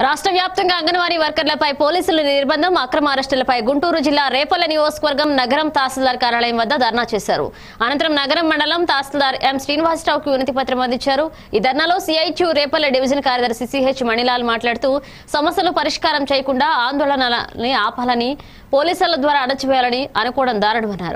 రాష్ట్ర వ్యాప్తంగా అంగన్వాడీ వర్కర్లపై పోలీసుల నిర్బంధం, అక్రమ అరెస్టులపై గుంటూరు జిల్లా రేపల్ల నియోజకవర్గం నగరం తహసీల్దార్ కార్యాలయం వద్ద ధర్నా చేశారు. అనంతరం నగరం మండలం తహసీల్దార్ ఎం శ్రీనివాసరావుకు వినతి పత్రం అందించారు. ఈ ధర్నాలో సిఐటియు రేపల్ల డివిజన్ కార్యదర్శి సిహెచ్ మణిలాల్ మాట్లాడుతూ సమస్యలు పరిష్కారం చేయకుండా ఆందోళనని ఆపాలని, పోలీసుల ద్వారా అణచివేయాలని అనుకోవడం దారుణమన్నారు.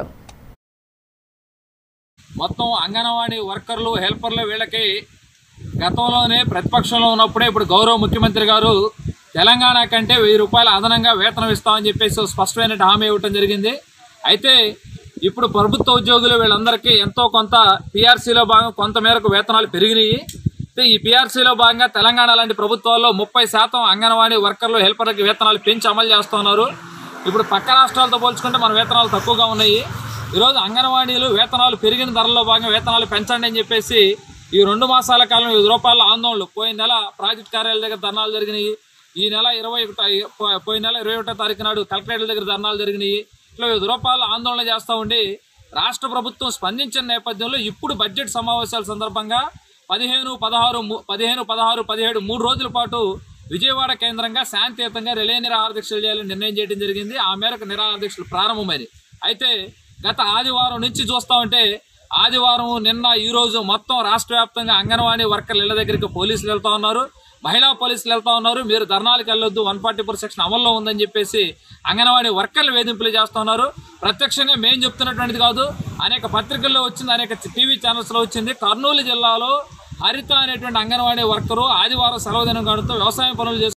మొత్తం అంగన్వాడీ వర్కర్లు, హెల్పర్లు వీళ్ళకి గతంలోనే ప్రతిపక్షంలో ఉన్నప్పుడే ఇప్పుడు గౌరవ ముఖ్యమంత్రి గారు తెలంగాణ కంటే 1000 రూపాయలు అదనంగా వేతనం ఇస్తామని చెప్పేసి స్పష్టమైన హామీ ఇవ్వడం జరిగింది. అయితే ఇప్పుడు ప్రభుత్వ ఉద్యోగులు వీళ్ళందరికీ ఎంతో కొంత పీఆర్సీలో భాగంగా కొంతమేరకు వేతనాలు పెరిగినాయి. ఈ పీఆర్సీలో భాగంగా తెలంగాణ లాంటి ప్రభుత్వాల్లో 30% అంగన్వాడీ వర్కర్లు, హెల్పర్లకి వేతనాలు పెంచి అమలు చేస్తున్నారు. ఇప్పుడు పక్క రాష్ట్రాలతో పోల్చుకుంటే మన వేతనాలు తక్కువగా ఉన్నాయి. ఈరోజు అంగన్వాడీలు వేతనాలు పెరిగిన ధరల్లో భాగంగా వేతనాలు పెంచండి అని చెప్పేసి ఈ 2 మాసాల కాలం 5 రూపాయల ఆందోళనలు, పోయిన నెల ప్రాజెక్ట్ కార్యాలయాల దగ్గర ధర్నాలు జరిగినాయి. ఈ నెల 21 పోయిన నెల 21వ తారీఖు నాడు కలెక్టరేట్ల దగ్గర ధర్నాలు జరిగినాయి. ఇట్లా 5 రూపాయల ఆందోళన చేస్తూ ఉండి రాష్ట్ర ప్రభుత్వం స్పందించిన నేపథ్యంలో ఇప్పుడు బడ్జెట్ సమావేశాల సందర్భంగా 15, 16, 17 3 రోజుల పాటు విజయవాడ కేంద్రంగా శాంతియుతంగా రిలే నిరాహార దీక్షలు చేయాలని నిర్ణయం చేయడం జరిగింది. ఆ మేరకు నిరాహార దీక్షలు ప్రారంభమైనవి. అయితే గత ఆదివారం నుంచి చూస్తూ ఉంటే ఆదివారం, నిన్న, ఈ రోజు మొత్తం రాష్ట్ర వ్యాప్తంగా అంగన్వాడీ వర్కర్ల ఇళ్ల దగ్గరికి పోలీసులు వెళ్తా ఉన్నారు, మహిళా పోలీసులు వెళ్తా ఉన్నారు. మీరు ధర్నాలకు వెళ్ళొద్దు, 144 సెక్షన్ అమల్లో ఉందని చెప్పేసి అంగన్వాడీ వర్కర్లు వేధింపులు చేస్తూ ఉన్నారు. ప్రత్యక్షంగా మేము చెప్తున్నటువంటిది కాదు, అనేక పత్రికల్లో వచ్చింది, అనేక టీవీ ఛానల్స్లో వచ్చింది. కర్నూలు జిల్లాలో హరిత అనేటువంటి అంగన్వాడీ వర్కరు ఆదివారం సెలవు దినం కావడంతో వ్యవసాయం పనులు